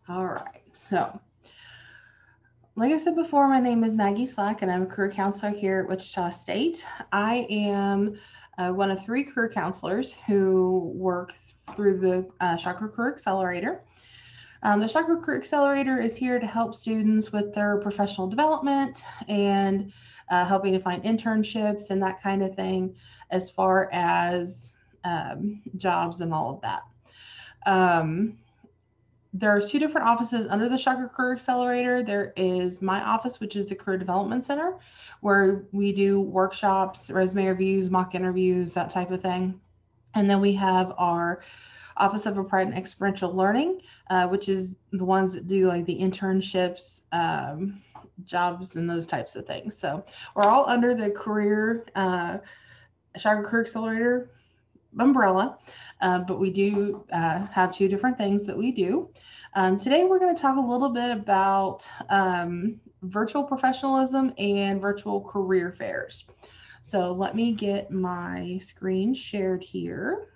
All right. So, like I said before, my name is Maggie Slack, and I'm a career counselor here at Wichita State. I am one of three career counselors who work through the Shocker Career Accelerator. The Shocker Career Accelerator is here to help students with their professional development and helping to find internships and that kind of thing, as far as jobs and all of that. Um, there's two different offices under the Shocker Career Accelerator. There is my office, which is the Career Development Center, where we do workshops, resume reviews, mock interviews, that type of thing. And then we have our Office of Applied and Experiential Learning, which is the ones that do like the internships, jobs, and those types of things. So we're all under the Shocker Career Accelerator umbrella, but we do have two different things that we do. Today, we're going to talk a little bit about virtual professionalism and virtual career fairs. So let me get my screen shared here.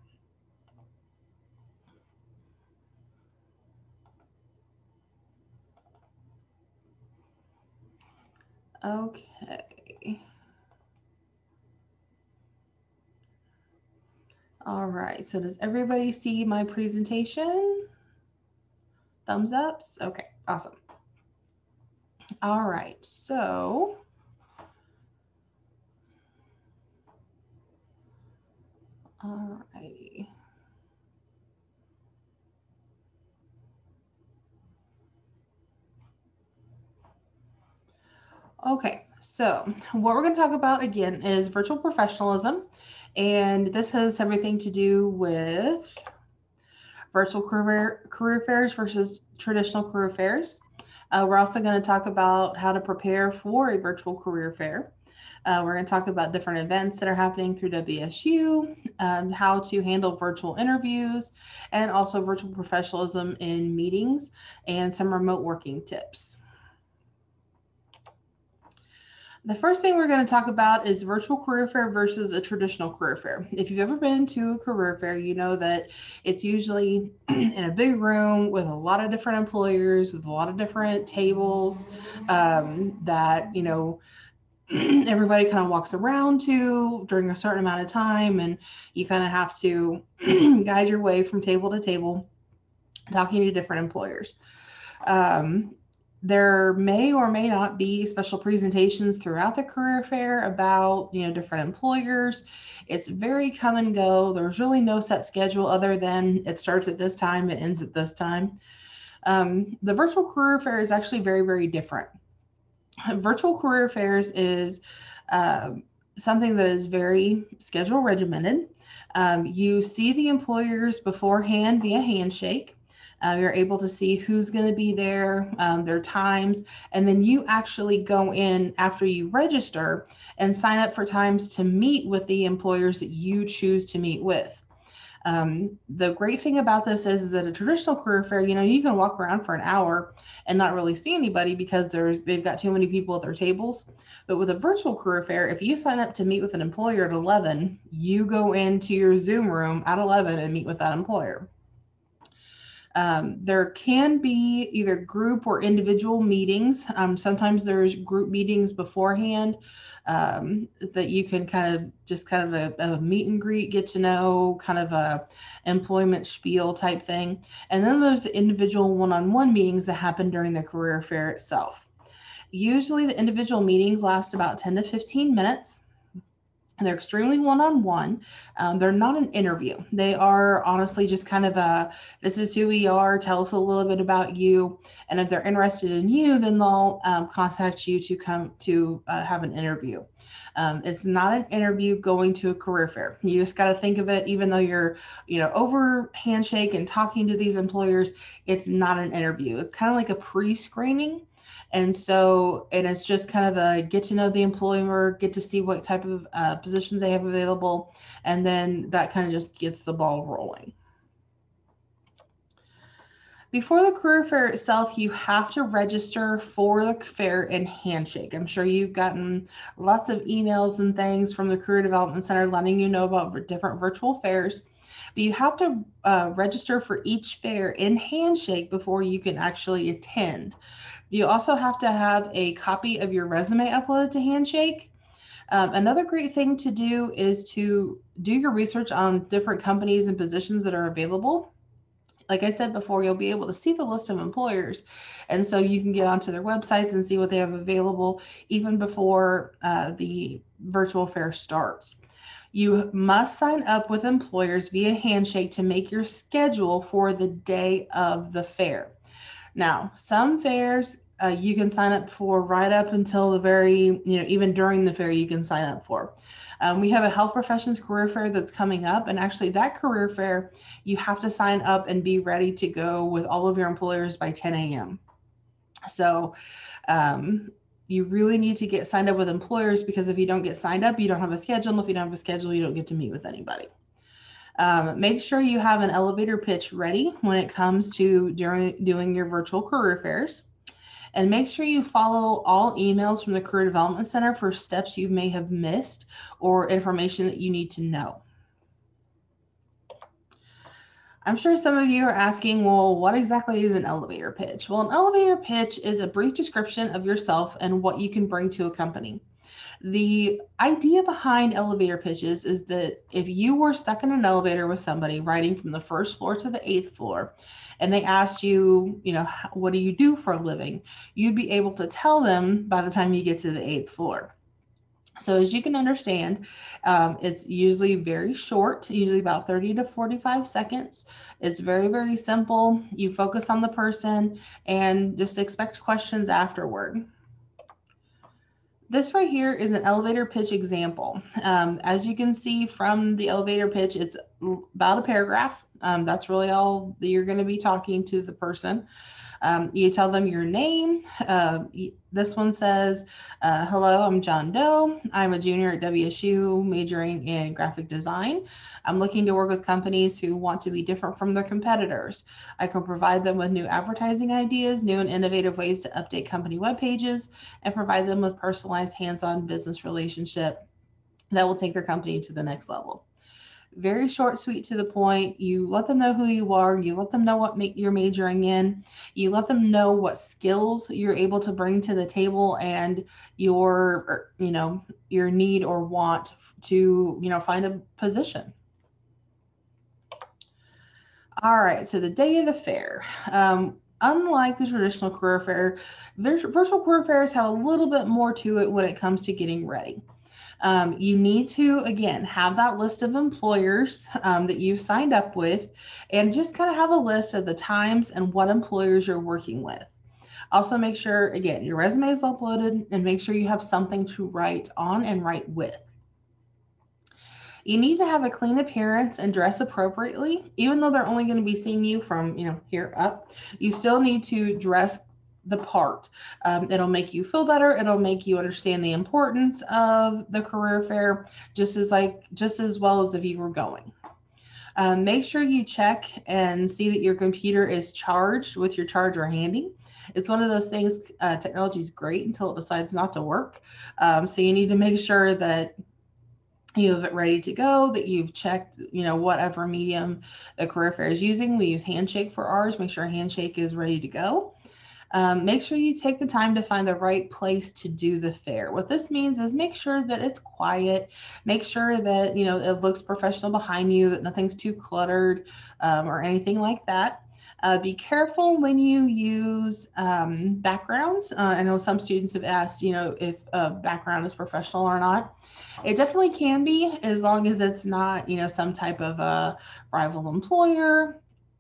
Okay. All right. So does everybody see my presentation? Thumbs ups? Okay, awesome. All right. So all righty. Okay, so what we're going to talk about again is virtual professionalism, and this has everything to do with virtual career fairs versus traditional career fairs. We're also going to talk about how to prepare for a virtual career fair. We're going to talk about different events that are happening through WSU, how to handle virtual interviews, and also virtual professionalism in meetings and some remote working tips. The first thing we're going to talk about is virtual career fair versus a traditional career fair. If you've ever been to a career fair, you know that it's usually in a big room with a lot of different employers, with a lot of different tables that, everybody kind of walks around to during a certain amount of time, and you kind of have to guide your way from table to table, talking to different employers. Um, there may or may not be special presentations throughout the career fair about different employers. It's very come and go. There's really no set schedule other than it starts at this time, it ends at this time. The virtual career fair is actually very, very different. Virtual career fairs is something that is very schedule regimented. You see the employers beforehand via handshake. You're able to see who's going to be there, their times, and then you actually go in after you register and sign up for times to meet with the employers that you choose to meet with. The great thing about this is that a traditional career fair, you can walk around for an hour and not really see anybody because they've got too many people at their tables. But with a virtual career fair, if you sign up to meet with an employer at 11, you go into your Zoom room at 11 and meet with that employer. There can be either group or individual meetings. Sometimes there's group meetings beforehand that you can kind of a meet and greet, get to know, kind of a employment spiel type thing. And then there's individual one-on-one meetings that happen during the career fair itself. Usually the individual meetings last about 10 to 15 minutes. They're extremely one-on-one. They're not an interview. They are honestly just kind of this is who we are, tell us a little bit about you. And if they're interested in you, then they'll contact you to come to have an interview. It's not an interview going to a career fair. You just got to think of it, even though you're, over handshake and talking to these employers, it's not an interview. It's kind of like a pre-screening. And it's just kind of a get to know the employer, get to see what type of positions they have available, and then that kind of just gets the ball rolling. Before the career fair itself, you have to register for the fair in handshake. I'm sure you've gotten lots of emails and things from the Career Development Center letting you know about different virtual fairs. But you have to register for each fair in Handshake before you can actually attend. You also have to have a copy of your resume uploaded to Handshake. Another great thing to do is to do your research on different companies and positions that are available. Like I said before, you'll be able to see the list of employers. And so you can get onto their websites and see what they have available even before the virtual fair starts. You must sign up with employers via Handshake to make your schedule for the day of the fair. Now, some fairs you can sign up for right up until the very, even during the fair, you can sign up for. We have a health professions career fair that's coming up, and actually that career fair, you have to sign up and be ready to go with all of your employers by 10 a.m. So you really need to get signed up with employers, because if you don't get signed up, you don't have a schedule. And if you don't have a schedule, you don't get to meet with anybody. Make sure you have an elevator pitch ready when it comes to doing your virtual career fairs. And make sure you follow all emails from the Career Development Center for steps you may have missed or information that you need to know. I'm sure some of you are asking, well, what exactly is an elevator pitch? Well, an elevator pitch is a brief description of yourself and what you can bring to a company. The idea behind elevator pitches is that if you were stuck in an elevator with somebody riding from the first floor to the 8th floor, and they asked you, what do you do for a living? You'd be able to tell them by the time you get to the 8th floor. So as you can understand, it's usually very short, usually about 30 to 45 seconds. It's very, very simple. You focus on the person and just expect questions afterward. This right here is an elevator pitch example. As you can see from the elevator pitch, it's about a paragraph. That's really all that you're going to be talking to the person. You tell them your name. This one says, hello, I'm John Doe. I'm a junior at WSU majoring in graphic design. I'm looking to work with companies who want to be different from their competitors. I can provide them with new advertising ideas, new and innovative ways to update company web pages, and provide them with personalized hands-on business relationship that will take their company to the next level. Very short, sweet, to the point. You let them know who you are. You let them know what you're majoring in. You let them know what skills you're able to bring to the table and your need or want to, find a position. All right, so the day of the fair. Unlike the traditional career fair, virtual career fairs have a little bit more to it when it comes to getting ready. You need to, again, have that list of employers that you've signed up with, and just kind of have a list of the times and what employers you're working with. Also make sure, again, your resume is uploaded, and make sure you have something to write on and write with. You need to have a clean appearance and dress appropriately. Even though they're only going to be seeing you from, here up, you still need to dress the part. It'll make you feel better. It'll make you understand the importance of the career fair just as well as if you were going. Make sure you check and see that your computer is charged with your charger handy. It's one of those things, technology is great until it decides not to work. So you need to make sure that you have it ready to go, that you've checked, whatever medium the career fair is using. We use Handshake for ours. Make sure Handshake is ready to go. Make sure you take the time to find the right place to do the fair. What this means is make sure that it's quiet, make sure that, it looks professional behind you, that nothing's too cluttered or anything like that. Be careful when you use backgrounds. I know some students have asked, if a background is professional or not. It definitely can be, as long as it's not, some type of a rival employer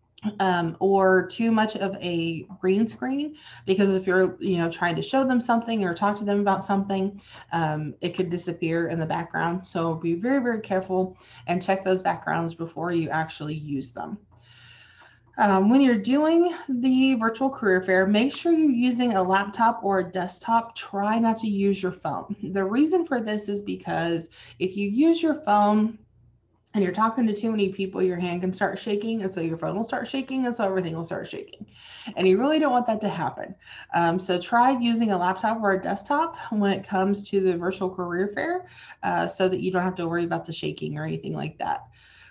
or too much of a green screen, because if you're, trying to show them something or talk to them about something, it could disappear in the background. So be very, very careful and check those backgrounds before you actually use them. When you're doing the virtual career fair, make sure you're using a laptop or a desktop. Try not to use your phone. The reason for this is because if you use your phone and you're talking to too many people, your hand can start shaking, and so your phone will start shaking, and so everything will start shaking. And you really don't want that to happen. So try using a laptop or a desktop when it comes to the virtual career fair so that you don't have to worry about the shaking or anything like that.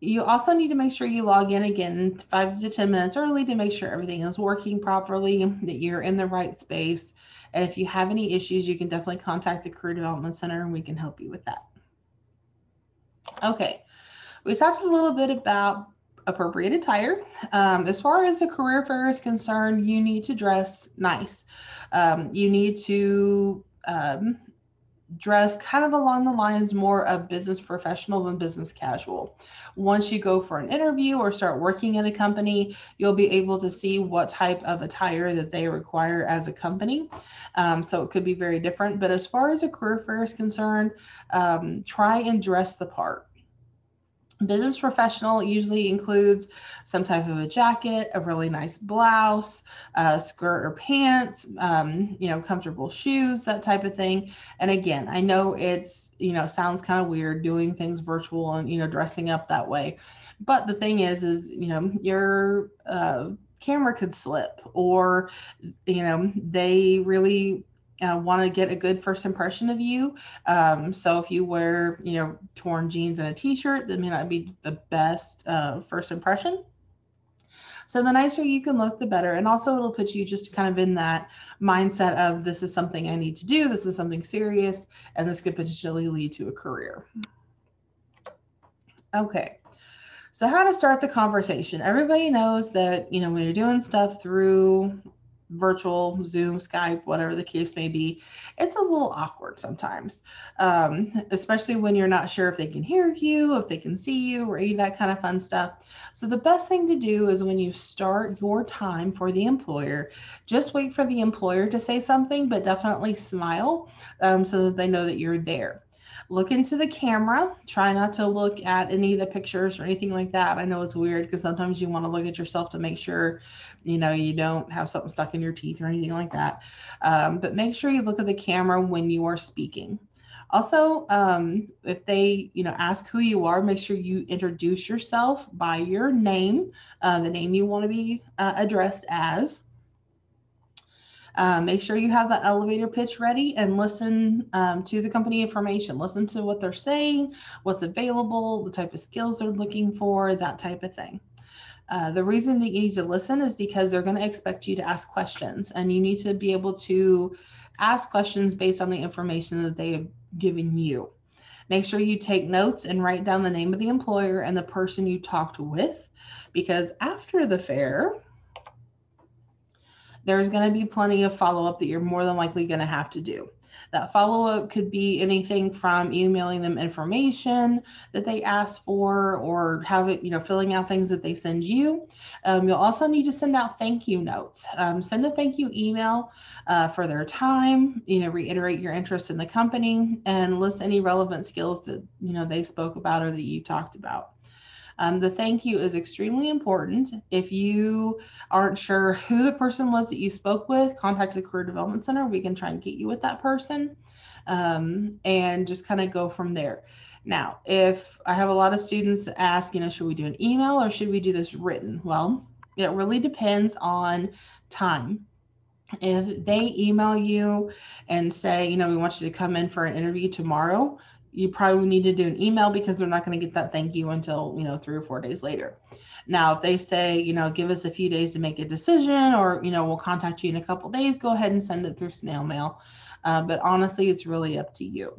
You also need to make sure you log in again 5 to 10 minutes early to make sure everything is working properly, that you're in the right space. And if you have any issues, you can definitely contact the Career Development Center and we can help you with that. Okay, we talked a little bit about appropriate attire. As far as the career fair is concerned, you need to dress nice. You need to dress kind of along the lines more of business professional than business casual. Once you go for an interview or start working at a company, you'll be able to see what type of attire that they require as a company. So it could be very different. But as far as a career fair is concerned, try and dress the part. Business professional usually includes some type of a jacket, a really nice blouse, a skirt or pants, comfortable shoes, that type of thing. And again, I know it's, sounds kind of weird doing things virtual and, dressing up that way. But the thing is, your camera could slip, or, they really want to get a good first impression of you. So if you wear, torn jeans and a t-shirt, that may not be the best first impression. So the nicer you can look, the better. And also it'll put you just kind of in that mindset of, this is something I need to do. This is something serious, and this could potentially lead to a career. Okay. So how to start the conversation. Everybody knows that, when you're doing stuff through virtual, Zoom, Skype, whatever the case may be, it's a little awkward sometimes, especially when you're not sure if they can hear you, if they can see you, or any of that kind of fun stuff. So the best thing to do is, when you start your time for the employer, just wait for the employer to say something, but definitely smile so that they know that you're there. Look into the camera. Try not to look at any of the pictures or anything like that. I know it's weird because sometimes you want to look at yourself to make sure, you don't have something stuck in your teeth or anything like that. But make sure you look at the camera when you are speaking. Also, if they, ask who you are, make sure you introduce yourself by your name, the name you want to be addressed as. Make sure you have that elevator pitch ready, and listen to the company information. Listen to what they're saying, what's available, the type of skills they're looking for, that type of thing. The reason that you need to listen is because they're going to expect you to ask questions, and you need to be able to ask questions based on the information that they have given you. Make sure you take notes and write down the name of the employer and the person you talked with, because after the fair, there's going to be plenty of follow-up that you're more than likely going to have to do. That follow-up could be anything from emailing them information that they asked for, or have it, filling out things that they send you. You'll also need to send out thank you notes. Send a thank you email for their time, reiterate your interest in the company, and list any relevant skills that, they spoke about or that you talked about. The thank you is extremely important. If you aren't sure who the person was that you spoke with, contact the Career Development Center. We can try and get you with that person, and just kind of go from there. Now, if I have a lot of students ask, should we do an email or should we do this written? Well, it really depends on time. If they email you and say, we want you to come in for an interview tomorrow, you probably need to do an email, because they're not going to get that thank you until, 3 or 4 days later. Now, if they say, give us a few days to make a decision, or, we'll contact you in a couple days, go ahead and send it through snail mail. But honestly, it's really up to you.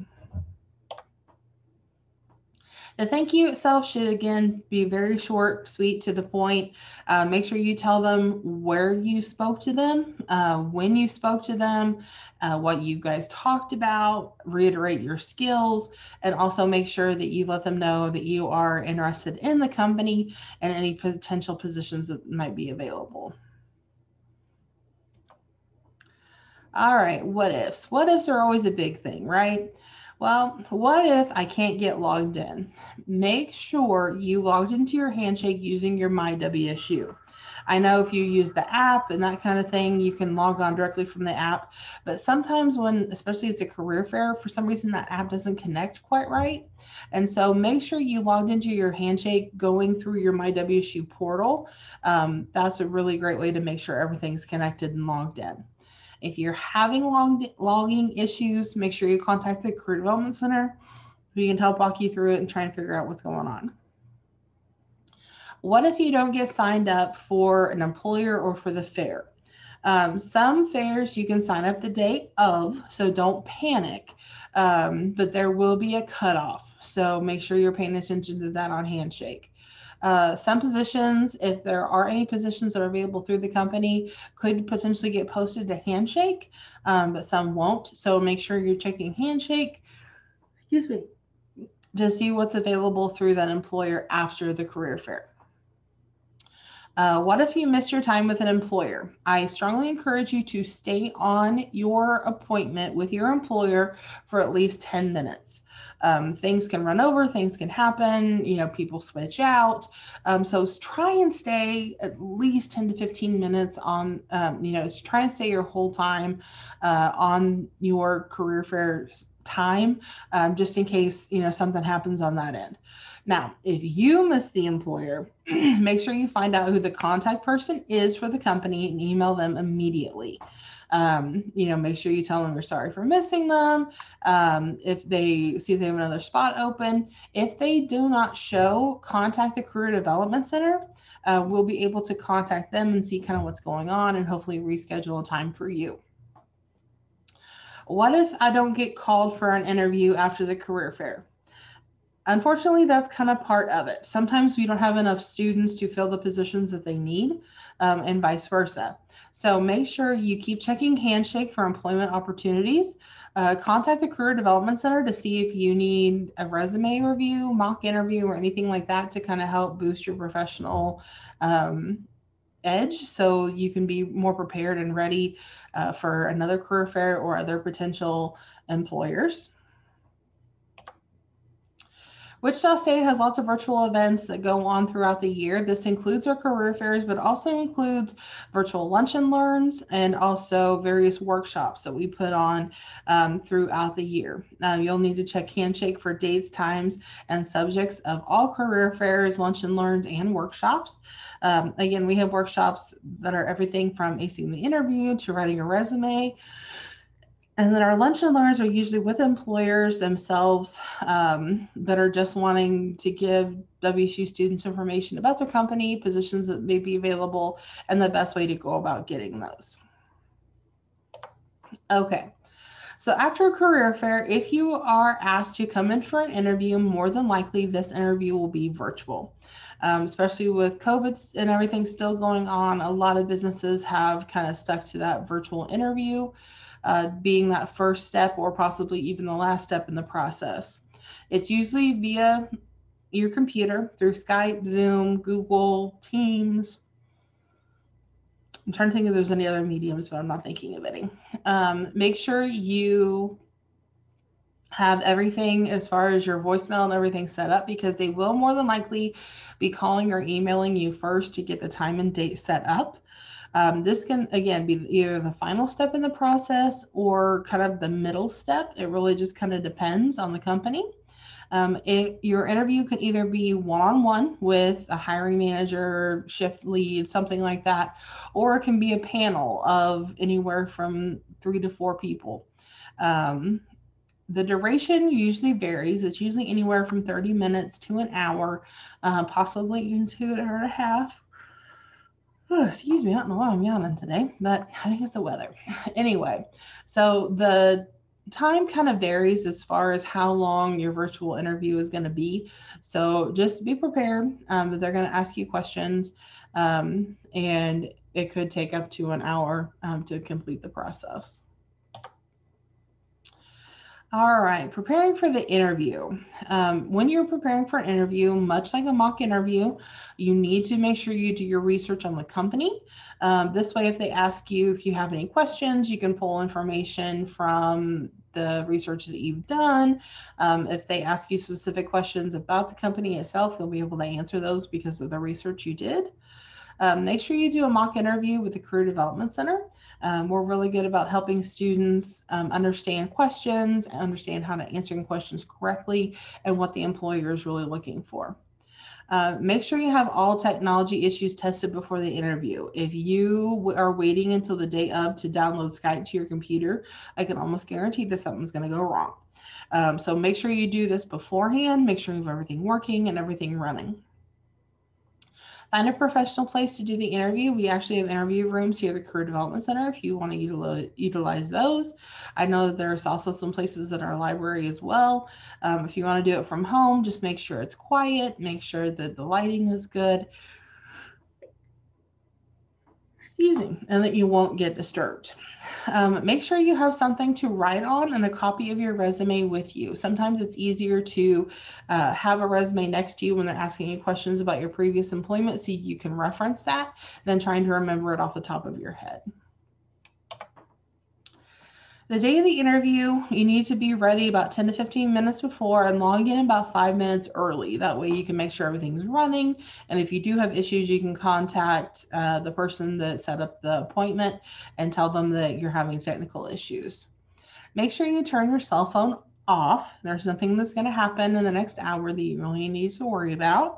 The thank you itself should, again, be very short, sweet, to the point. Make sure you tell them where you spoke to them, when you spoke to them, what you guys talked about, reiterate your skills, and also make sure that you let them know that you are interested in the company and any potential positions that might be available. All right, what ifs? What ifs are always a big thing, right? Well, what if I can't get logged in? Make sure you logged into your Handshake using your MyWSU. I know if you use the app and that kind of thing, you can log on directly from the app. But sometimes when, especially it's a career fair, for some reason that app doesn't connect quite right. And so make sure you logged into your Handshake going through your MyWSU portal. That's a really great way to make sure everything's connected and logged in. If you're having logging issues, make sure you contact the Career Development Center. We can help walk you through it and try and figure out what's going on. What if you don't get signed up for an employer or for the fair? Some fairs you can sign up the day of, so don't panic. But there will be a cutoff, so make sure you're paying attention to that on Handshake. Some positions, if there are any positions that are available through the company, could potentially get posted to Handshake, but some won't. So make sure you're checking Handshake, excuse me, to see what's available through that employer after the career fair. What if you miss your time with an employer? I strongly encourage you to stay on your appointment with your employer for at least 10 minutes. Things can run over, things can happen, people switch out. So try and stay at least 10 to 15 minutes on, try and stay your whole time on your career fair time, just in case, something happens on that end. Now, if you miss the employer, make sure you find out who the contact person is for the company and email them immediately. Make sure you tell them you're sorry for missing them. If they see if they have another spot open, if they do not show, contact the Career Development Center. We'll be able to contact them and see kind of what's going on and hopefully reschedule a time for you. What if I don't get called for an interview after the career fair? Unfortunately, that's kind of part of it. Sometimes we don't have enough students to fill the positions that they need, and vice versa. So make sure you keep checking Handshake for employment opportunities. Contact the Career Development Center to see if you need a resume review, mock interview, or anything like that to kind of help boost your professional edge, so you can be more prepared and ready for another career fair or other potential employers. Wichita State has lots of virtual events that go on throughout the year. This includes our career fairs, but also includes virtual lunch and learns and also various workshops that we put on throughout the year. You'll need to check Handshake for dates, times, and subjects of all career fairs, lunch and learns, and workshops. Again, we have workshops that are everything from acing the interview to writing a resume. And then our lunch and learns are usually with employers themselves that are just wanting to give WSU students information about their company, positions that may be available, and the best way to go about getting those. Okay, so after a career fair, if you are asked to come in for an interview, more than likely this interview will be virtual. Especially with COVID and everything still going on, a lot of businesses have kind of stuck to that virtual interview. Being that first step or possibly even the last step in the process. It's usually via your computer through Skype, Zoom, Google, Teams. I'm trying to think if there's any other mediums, but I'm not thinking of any. Make sure you have everything as far as your voicemail and everything set up, because they will more than likely be calling or emailing you first to get the time and date set up. This can, again, be either the final step in the process or kind of the middle step. It really just kind of depends on the company. Your interview could either be one-on-one with a hiring manager, shift lead, something like that, or it can be a panel of anywhere from 3 to 4 people. The duration usually varies. It's usually anywhere from 30 minutes to an hour, possibly into an hour and a half. Oh, excuse me, I don't know why I'm yawning today, but I think it's the weather. Anyway, so the time kind of varies as far as how long your virtual interview is going to be. So just be prepared that they're going to ask you questions, and it could take up to an hour to complete the process. All right, preparing for the interview. When you're preparing for an interview, much like a mock interview, you need to make sure you do your research on the company. This way, if they ask you if you have any questions, you can pull information from the research that you've done. If they ask you specific questions about the company itself, you'll be able to answer those because of the research you did. Make sure you do a mock interview with the Career Development Center. We're really good about helping students understand questions, understand how to answer questions correctly, and what the employer is really looking for. Make sure you have all technology issues tested before the interview. If you are waiting until the day of to download Skype to your computer, I can almost guarantee that something's going to go wrong. So make sure you do this beforehand. Make sure you have everything working and everything running. Find a professional place to do the interview. We actually have interview rooms here at the Career Development Center if you want to utilize those. I know that there's also some places at our library as well. If you want to do it from home, just make sure it's quiet, make sure that the lighting is good, and that you won't get disturbed. Make sure you have something to write on and a copy of your resume with you. Sometimes it's easier to have a resume next to you when they're asking you questions about your previous employment so you can reference that than trying to remember it off the top of your head. The day of the interview, you need to be ready about 10 to 15 minutes before and log in about 5 minutes early. That way you can make sure everything's running. And if you do have issues, you can contact the person that set up the appointment and tell them that you're having technical issues. Make sure you turn your cell phone off. There's nothing that's going to happen in the next hour that you really need to worry about.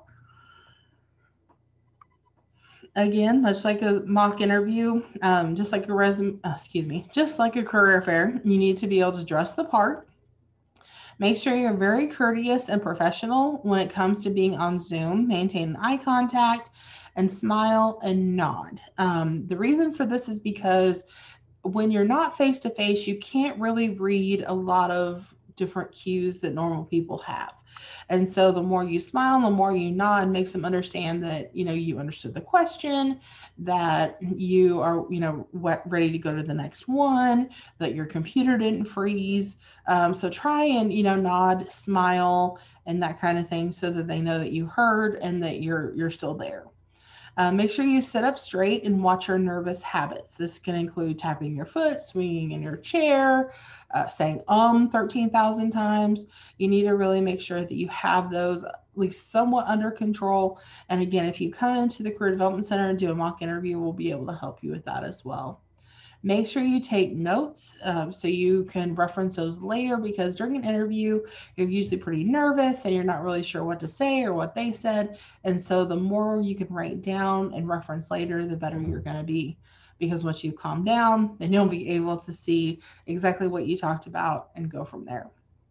Again, much like a mock interview, just like a career fair, you need to be able to dress the part. Make sure you're very courteous and professional when it comes to being on Zoom. Maintain eye contact and smile and nod. The reason for this is because when you're not face-to-face, you can't really read a lot of different cues that normal people have. And so the more you smile, the more you nod, makes them understand that, you understood the question, that you are, ready to go to the next one, that your computer didn't freeze. So try and, nod, smile, and that kind of thing so that they know that you heard and that you're still there. Make sure you sit up straight and watch your nervous habits. This can include tapping your foot, swinging in your chair, saying 13,000 times. You need to really make sure that you have those at least somewhat under control. And again, if you come into the Career Development Center and do a mock interview, we'll be able to help you with that as well. Make sure you take notes so you can reference those later, because during an interview, you're usually pretty nervous and you're not really sure what to say or what they said. And so the more you can write down and reference later, the better you're going to be. Because once you calm down, then you'll be able to see exactly what you talked about and go from there.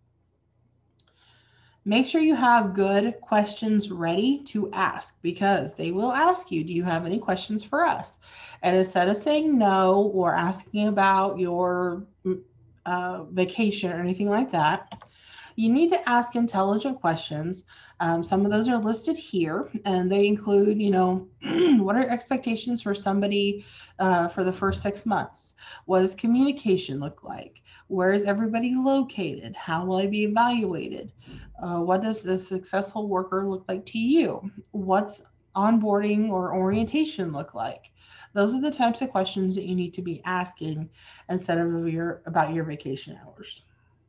Make sure you have good questions ready to ask, because they will ask you, do you have any questions for us? And instead of saying no or asking about your vacation or anything like that, you need to ask intelligent questions. Some of those are listed here, and they include, what are expectations for somebody for the first 6 months? What does communication look like? Where is everybody located? How will I be evaluated? What does a successful worker look like to you? What's onboarding or orientation look like? Those are the types of questions that you need to be asking instead of about your vacation hours.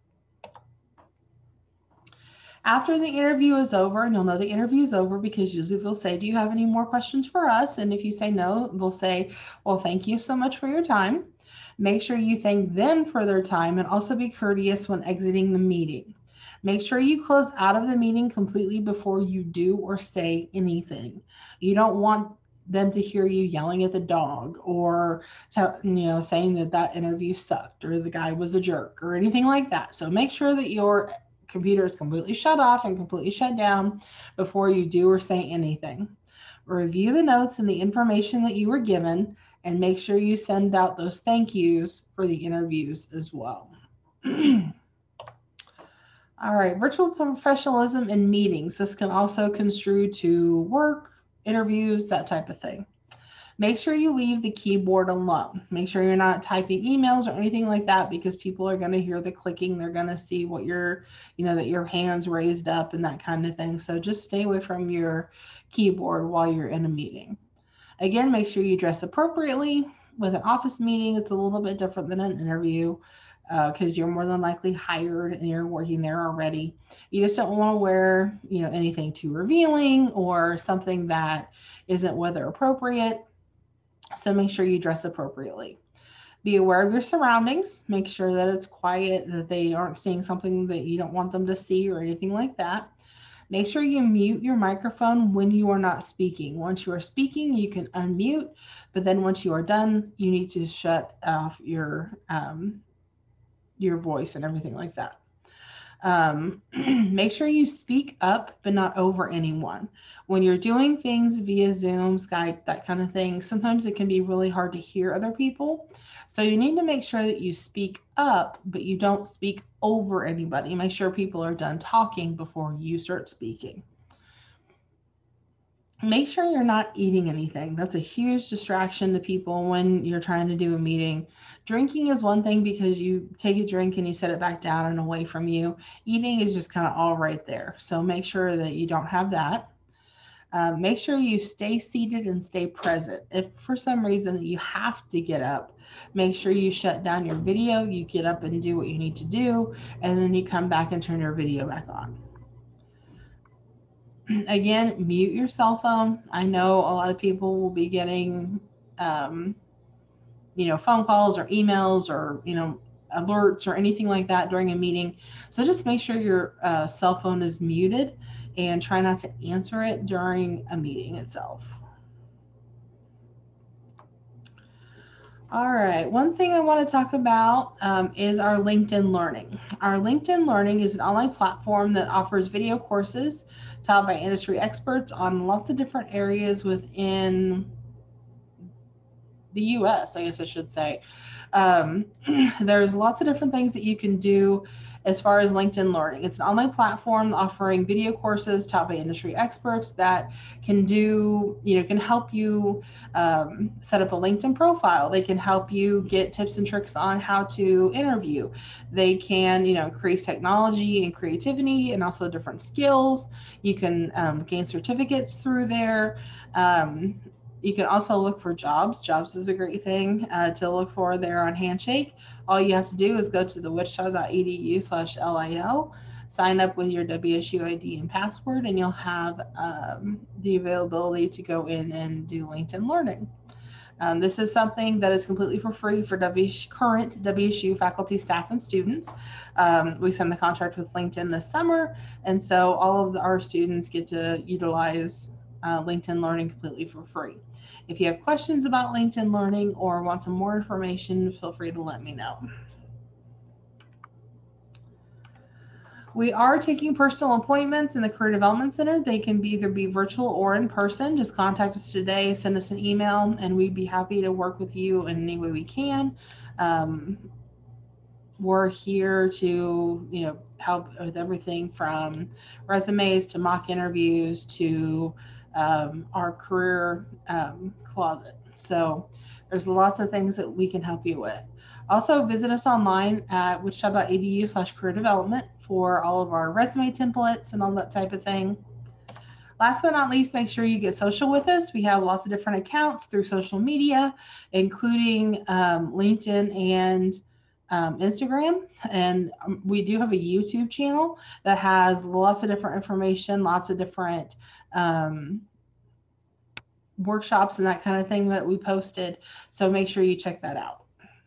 After the interview is over, and you'll know the interview is over because usually they'll say, do you have any more questions for us? And if you say no, they'll say, well, thank you so much for your time. Make sure you thank them for their time and also be courteous when exiting the meeting. Make sure you close out of the meeting completely before you do or say anything. You don't want them to hear you yelling at the dog or saying that interview sucked or the guy was a jerk or anything like that. So make sure that your computer is completely shut off and completely shut down before you do or say anything. Review the notes and the information that you were given, and make sure you send out those thank yous for the interviews as well. All right, virtual professionalism in meetings. This can also construe to work, interviews, that type of thing. Make sure you leave the keyboard alone. Make sure you're not typing emails or anything like that, because people are going to hear the clicking. They're going to see what that your hand's raised up and that kind of thing. So just stay away from your keyboard while you're in a meeting. Again, make sure you dress appropriately. With an office meeting, it's a little bit different than an interview because you're more than likely hired and you're working there already. You just don't want to wear, anything too revealing or something that isn't weather appropriate. So make sure you dress appropriately. Be aware of your surroundings. Make sure that it's quiet, that they aren't seeing something that you don't want them to see or anything like that. Make sure you mute your microphone when you are not speaking. Once you are speaking, you can unmute, but then once you are done, you need to shut off your voice and everything like that. Make sure you speak up, but not over anyone. When you're doing things via Zoom, Skype, that kind of thing, sometimes it can be really hard to hear other people. So you need to make sure that you speak up, but you don't speak over anybody. Make sure people are done talking before you start speaking. Make sure you're not eating anything. That's a huge distraction to people when you're trying to do a meeting. Drinking is one thing because you take a drink and you set it back down and away from you. Eating is just kind of all right there. So make sure that you don't have that. Make sure you stay seated and stay present. If for some reason you have to get up, make sure you shut down your video, you get up and do what you need to do, and then you come back and turn your video back on. Again, mute your cell phone. I know a lot of people will be getting, um, phone calls or emails or, alerts or anything like that during a meeting. So just make sure your cell phone is muted and try not to answer it during a meeting itself. All right, one thing I want to talk about is our LinkedIn Learning. Our LinkedIn Learning is an online platform that offers video courses taught by industry experts on lots of different areas within the US, I guess I should say. There's lots of different things that you can do as far as LinkedIn Learning. It's an online platform offering video courses taught by industry experts that can can help you set up a LinkedIn profile. They can help you get tips and tricks on how to interview. They can, increase technology and creativity and also different skills. You can gain certificates through there. You can also look for jobs. Jobs is a great thing to look for there on Handshake. All you have to do is go to the wichita.edu/LIL, sign up with your WSU ID and password, and you'll have the availability to go in and do LinkedIn Learning. This is something that is completely for free for current WSU faculty, staff, and students. We signed the contract with LinkedIn this summer, and so all of our students get to utilize LinkedIn Learning completely for free. If you have questions about LinkedIn Learning or want some more information, feel free to let me know. We are taking personal appointments in the Career Development Center. They can either be virtual or in person. Just contact us today, send us an email, and we'd be happy to work with you in any way we can. We're here to, help with everything from resumes to mock interviews to our career closet. So there's lots of things that we can help you with. Also, visit us online at wichita.edu/career development for all of our resume templates and all that type of thing. Last but not least, make sure you get social with us. We have lots of different accounts through social media, including LinkedIn and Instagram. And we do have a YouTube channel that has lots of different information, lots of different workshops and that kind of thing that we posted. So make sure you check that out.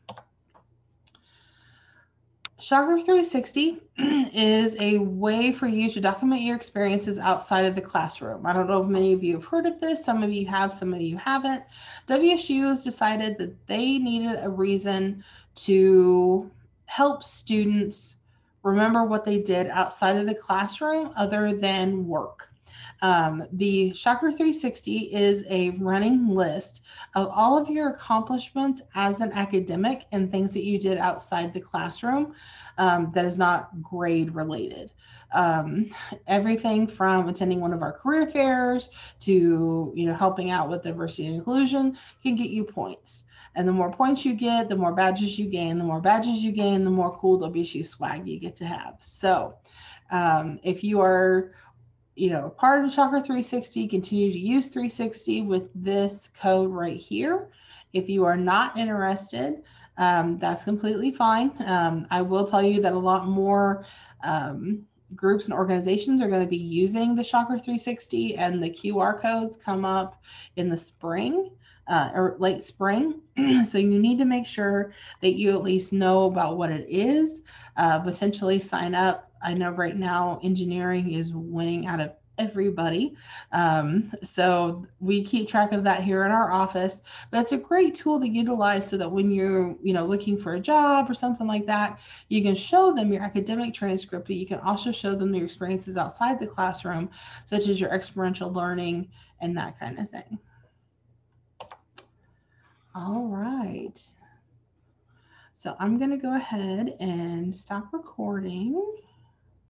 Shocker 360 is a way for you to document your experiences outside of the classroom. I don't know if many of you have heard of this. Some of you have, some of you haven't. WSU has decided that they needed a reason to help students remember what they did outside of the classroom other than work. The Shocker 360 is a running list of all of your accomplishments as an academic and things that you did outside the classroom that is not grade related. Everything from attending one of our career fairs to helping out with diversity and inclusion can get you points. And the more points you get, the more badges you gain. The more badges you gain, the more cool WSU swag you get to have. So if you are part of Shocker 360, continue to use 360 with this code right here. If you are not interested, that's completely fine. I will tell you that a lot more groups and organizations are going to be using the Shocker 360, and the QR codes come up in the spring or late spring. So you need to make sure that you at least know about what it is, potentially sign up. I know right now engineering is winning out of everybody. So we keep track of that here in our office, but it's a great tool to utilize so that when you're, looking for a job or something like that, you can show them your academic transcript, but you can also show them your experiences outside the classroom, such as your experiential learning and that kind of thing. All right. So I'm going to go ahead and stop recording.